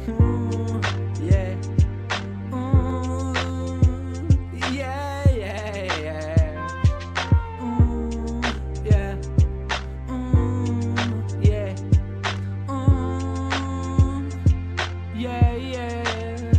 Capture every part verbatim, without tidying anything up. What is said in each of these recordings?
Ooh, yeah. Ooh, yeah, yeah, yeah. Ooh, yeah. Ooh, yeah. Ooh, yeah, yeah.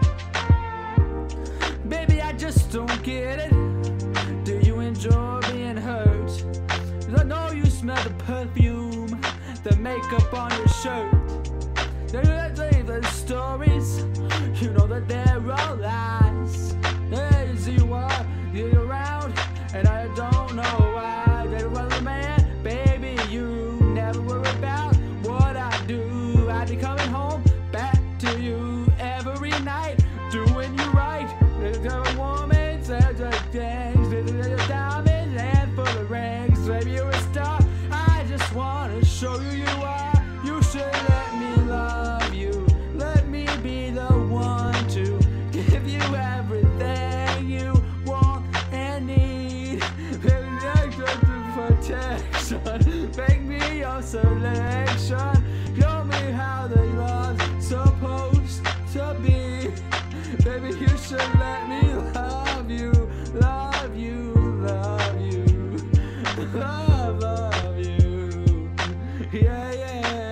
Baby, I just don't get it. Do you enjoy being hurt? I know you smell the perfume, the makeup on your shirt. The stories, you know that they're all lies. As you are, you're around, and I don't know why. They run the man, baby, you never worry about what I do. I'd be coming home back to you every night, doing you right. There's a woman says a things, there's a diamond and full of rings. Baby, you're a star. I just wanna show you you are. You should let me love you. Let me be the one to give you everything you want and need. Baby, I got the protection. Make me your selection. Show me how the love's supposed to be. Baby, you should let me love you, love you, love you, love, love you. Yeah, yeah.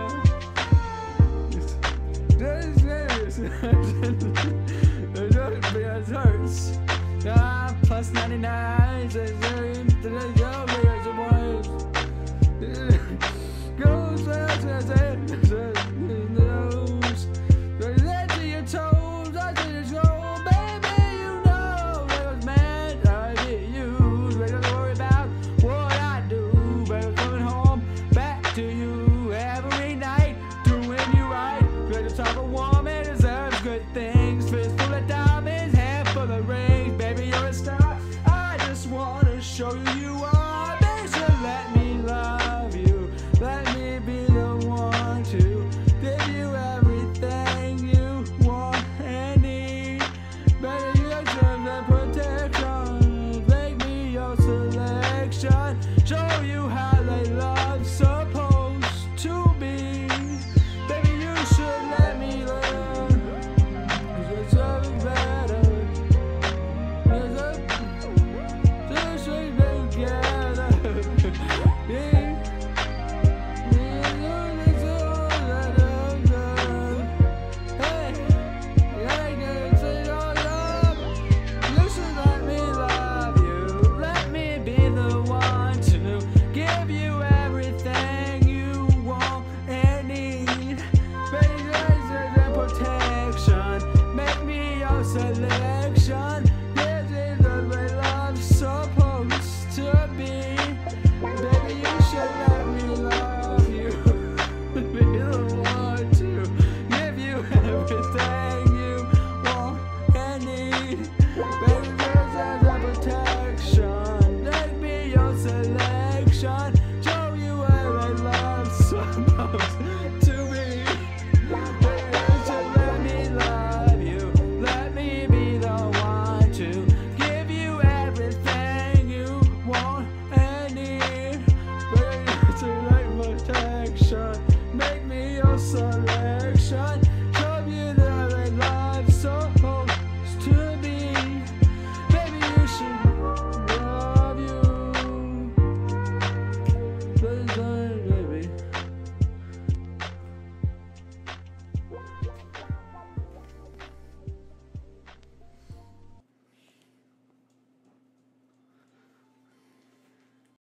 It hurts. Ah, plus ninety-nine. Goes to your toes, I just go, baby, you know it was meant I get used. Don't worry about what I do, baby, coming home back to you every night, doing you right. Great type of woman deserves good things, fist full of diamonds, hand full of rings. Baby, you're a star. I just wanna show you you are. Baby, so let me love you. Let me be the one to give you everything you want and need. Baby, you deserve the protection. Make me your selection. Show you how they love's supposed to be. Baby, you should let me learn. You're deserving better. You're deserving together. Yeah. Selection, this is the way love's supposed to be. Baby, you should let me love you. Be the one to give you everything you want and need. Baby, this is the protection. Let me your selection. Show you where love's supposed to be. Baby, you should let me love you. Let me be the one to give you everything you want and need. Baby, it's a right protection. Make me your son.